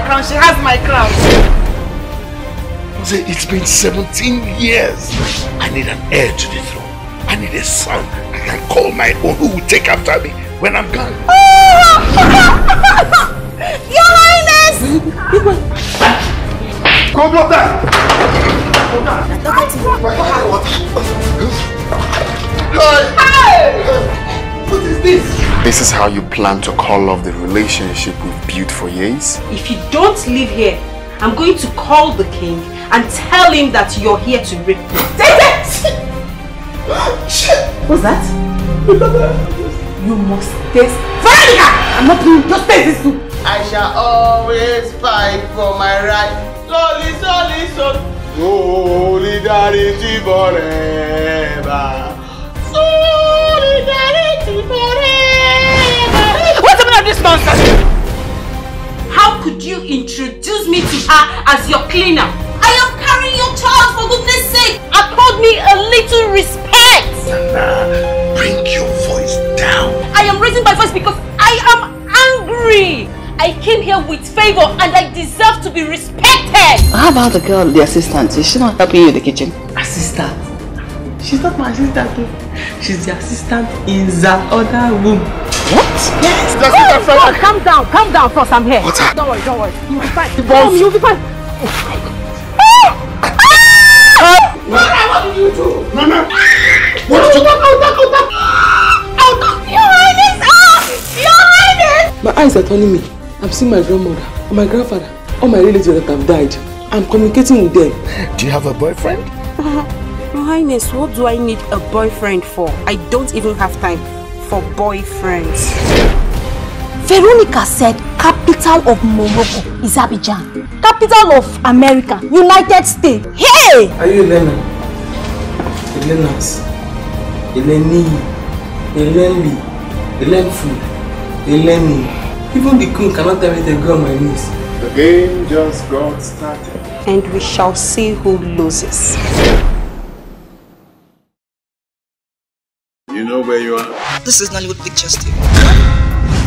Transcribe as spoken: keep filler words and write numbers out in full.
crown, she has my crown. It's been seventeen years. I need an heir to the throne. I need a son I can call my own who will take after me when I'm gone. Your Highness! Go water! What is this? This is how you plan to call off the relationship we've built for years? If you don't live here, I'm going to call the king and tell him that you're here to rape me. What's that? You must taste. Veronica! I'm not doing. Just taste this soup. I shall always fight for my right. Slowly, slowly, slowly. Solidarity forever. Solidarity forever. What's the meaning of this nonsense? How could you introduce me to her as your cleaner? I am carrying your child, for goodness sake. Accord me a little respect. Nana, bring your voice down. I am raising my voice because I am angry. I came here with favor and I deserve to be respected. How about the girl, the assistant? Is she not helping you in the kitchen? Assistant? She's not my assistant too. She's the assistant in the other room. What? Yes. Go, go, go, calm down, calm down first, I'm here. What's that? Don't worry, don't worry. You'll be fine. Boss. You'll be fine. Nana, what did you do? Nana! What did you do? Your Highness! Ah! Your Highness! My eyes are turning me. I've seen my grandmother and my grandfather, all my relatives that have died. I'm communicating with them. Do you have a boyfriend? Your Highness, what do I need a boyfriend for? I don't even have time for boyfriends. Veronica said capital of Morocco is Abidjan. Capital of America, United States. Hey! Are you Elena? Elena's. Eleni. Elenli. Elenfu. Eleni. Even the queen cannot tell me to go on my knees. The game just got started. And we shall see who loses. You know where you are? This is Nollywood Pictures T V.